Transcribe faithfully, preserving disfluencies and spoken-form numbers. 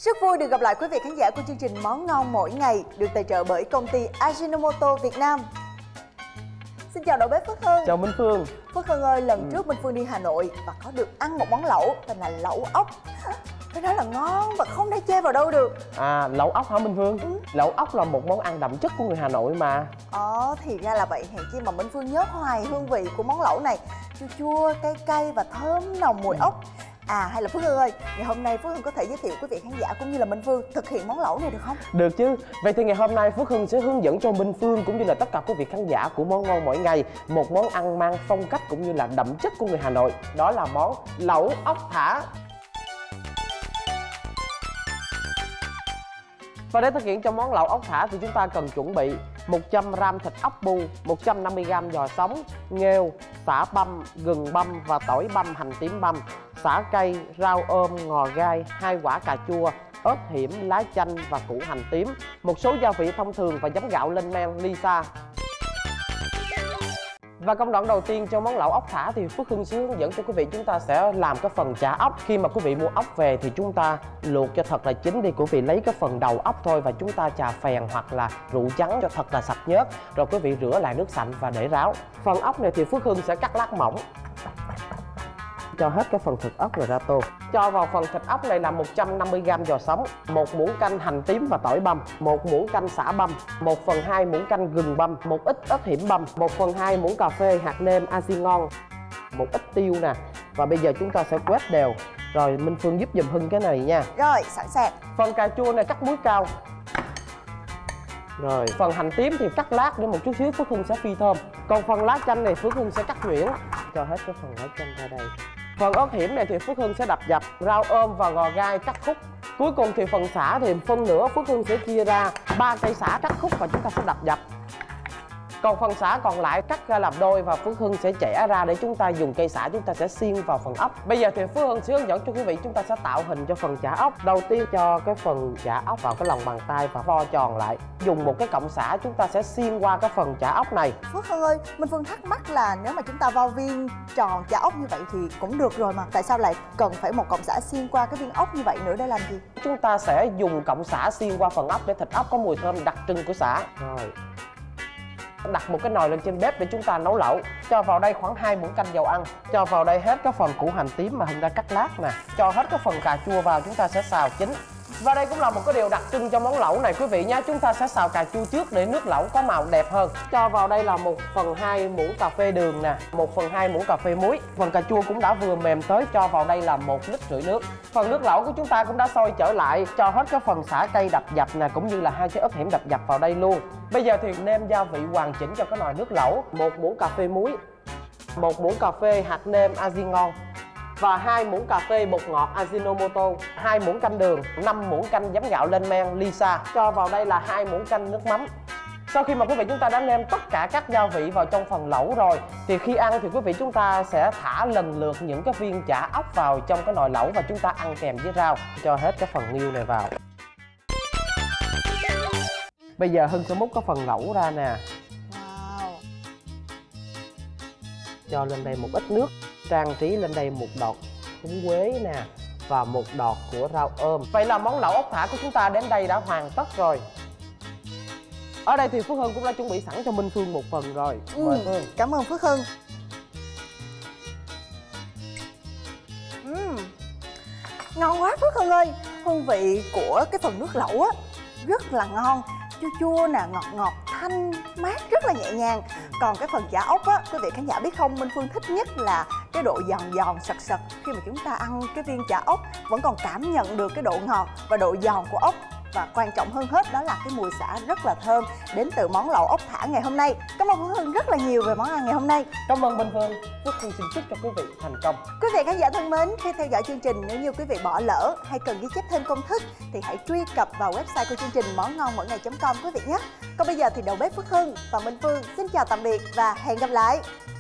Rất vui được gặp lại quý vị khán giả của chương trình Món Ngon Mỗi Ngày được tài trợ bởi công ty Ajinomoto Việt Nam. Xin chào đầu bếp Phước Hưng. Chào Minh Phương. Phước Hưng ơi, lần ừ. trước Minh Phương đi Hà Nội và có được ăn một món lẩu tên là lẩu ốc. Cái đó là ngon và không thể chê vào đâu được. À, lẩu ốc hả Minh Phương? Ừ. Lẩu ốc là một món ăn đậm chất của người Hà Nội mà. Ờ, thì ra là vậy. Hèn chi mà Minh Phương nhớ hoài hương vị của món lẩu này. Chua chua, cay cay và thơm nồng mùi ốc. À, hay là Phước Hưng ơi, ngày hôm nay Phước Hưng có thể giới thiệu quý vị khán giả cũng như là Minh Phương thực hiện món lẩu này được không? Được chứ. Vậy thì ngày hôm nay Phước Hưng sẽ hướng dẫn cho Minh Phương cũng như là tất cả quý vị khán giả của Món Ngon Mỗi Ngày một món ăn mang phong cách cũng như là đậm chất của người Hà Nội. Đó là món lẩu ốc thả. Và để thực hiện cho món lẩu ốc thả thì chúng ta cần chuẩn bị một trăm gam thịt ốc bu, một trăm năm mươi gam giò sống, nghêu, sả băm, gừng băm và tỏi băm, hành tím băm, sả cây, rau ôm, ngò gai, hai quả cà chua, ớt hiểm, lá chanh và củ hành tím, một số gia vị thông thường và giấm gạo lên men Lisa. Và công đoạn đầu tiên cho món lẩu ốc thả thì Phước Hưng sẽ hướng dẫn cho quý vị chúng ta sẽ làm cái phần chả ốc. Khi mà quý vị mua ốc về thì chúng ta luộc cho thật là chín đi, quý vị lấy cái phần đầu ốc thôi và chúng ta chà phèn hoặc là rượu trắng cho thật là sạch nhớt. Rồi quý vị rửa lại nước sạch và để ráo. Phần ốc này thì Phước Hưng sẽ cắt lát mỏng. Cho hết cái phần thịt ốc rồi ra tô. Cho vào phần thịt ốc này là một trăm năm mươi gam giò sống, một muỗng canh hành tím và tỏi băm, một muỗng canh sả băm, một phần hai muỗng canh gừng băm, một ít ớt hiểm băm, một phần hai muỗng cà phê hạt nêm aji ngon, một ít tiêu nè. Và bây giờ chúng ta sẽ quét đều. Rồi Minh Phương giúp giùm Hưng cái này nha. Rồi, sẵn sàng. Phần cà chua này cắt muối cao. Rồi, phần hành tím thì cắt lát để một chút xíu Phước Hưng sẽ phi thơm. Còn phần lá chanh này Phước Hưng sẽ cắt nhuyễn. Cho hết cái phần lá chanh ra đây. Phần ớt hiểm này thì Phước Hưng sẽ đập dập, rau ôm và ngò gai cắt khúc. Cuối cùng thì phần sả thì phân nửa Phước Hưng sẽ chia ra ba cây sả cắt khúc và chúng ta sẽ đập dập. Còn phần sả còn lại cắt ra làm đôi và Phước Hưng sẽ chẻ ra để chúng ta dùng cây sả chúng ta sẽ xiên vào phần ốc. Bây giờ thì Phước Hưng sẽ hướng dẫn cho quý vị chúng ta sẽ tạo hình cho phần chả ốc. Đầu tiên cho cái phần chả ốc vào cái lòng bàn tay và vo tròn lại. Dùng một cái cọng sả chúng ta sẽ xiên qua cái phần chả ốc này. Phước Hưng ơi, Minh Phương thắc mắc là nếu mà chúng ta vo viên tròn chả ốc như vậy thì cũng được rồi mà tại sao lại cần phải một cọng sả xiên qua cái viên ốc như vậy nữa để làm gì? Chúng ta sẽ dùng cọng sả xiên qua phần ốc để thịt ốc có mùi thơm đặc trưng của sả. Rồi. Đặt một cái nồi lên trên bếp để chúng ta nấu lẩu. Cho vào đây khoảng hai muỗng canh dầu ăn. Cho vào đây hết cái phần củ hành tím mà Hưng đã cắt lát nè. Cho hết cái phần cà chua vào chúng ta sẽ xào chín. Và đây cũng là một cái điều đặc trưng cho món lẩu này quý vị nhé. Chúng ta sẽ xào cà chua trước để nước lẩu có màu đẹp hơn. Cho vào đây là một phần hai muỗng cà phê đường nè, một phần hai muỗng cà phê muối. Phần cà chua cũng đã vừa mềm tới. Cho vào đây là một lít rưỡi nước. Phần nước lẩu của chúng ta cũng đã sôi trở lại. Cho hết cái phần sả cây đập dập nè, cũng như là hai cái ớt hiểm đập dập vào đây luôn. Bây giờ thì nêm gia vị hoàn chỉnh cho cái nồi nước lẩu. Một muỗng cà phê muối, một muỗng cà phê hạt nêm aji ngon và hai muỗng cà phê bột ngọt Ajinomoto, hai muỗng canh đường, năm muỗng canh giấm gạo lên men Lisa. Cho vào đây là hai muỗng canh nước mắm. Sau khi mà quý vị chúng ta đã nêm tất cả các gia vị vào trong phần lẩu rồi thì khi ăn thì quý vị chúng ta sẽ thả lần lượt những cái viên chả ốc vào trong cái nồi lẩu và chúng ta ăn kèm với rau. Cho hết cái phần nghêu này vào. Bây giờ Hưng sẽ múc cái phần lẩu ra nè. Wow. Cho lên đây một ít nước. Trang trí lên đây một đọt húng quế nè và một đọt của rau ôm. Vậy là món lẩu ốc thả của chúng ta đến đây đã hoàn tất rồi. Ở đây thì Phước Hưng cũng đã chuẩn bị sẵn cho Minh Phương một phần rồi. Ừ, mời Phương. Cảm ơn Phước Hưng. uhm, Ngon quá Phước Hưng ơi. Hương vị của cái phần nước lẩu á rất là ngon. Chua chua nè, ngọt ngọt, thanh, mát, rất là nhẹ nhàng. Còn cái phần chả ốc á, quý vị khán giả biết không, Minh Phương thích nhất là cái độ giòn giòn, sật sật. Khi mà chúng ta ăn cái viên chả ốc vẫn còn cảm nhận được cái độ ngọt và độ giòn của ốc. Và quan trọng hơn hết đó là cái mùi xả rất là thơm đến từ món lẩu ốc thả ngày hôm nay. Cảm ơn Phước Hưng rất là nhiều về món ăn ngày hôm nay. Cảm ơn Minh Phương. Phước Hưng xin chúc cho quý vị thành công. Quý vị khán giả thân mến, khi theo dõi chương trình, nếu như quý vị bỏ lỡ hay cần ghi chép thêm công thức thì hãy truy cập vào website của chương trình món ngon mỗi ngày chấm com quý vị nhé. Còn bây giờ thì đầu bếp Phước Hưng và Minh Phương xin chào tạm biệt và hẹn gặp lại.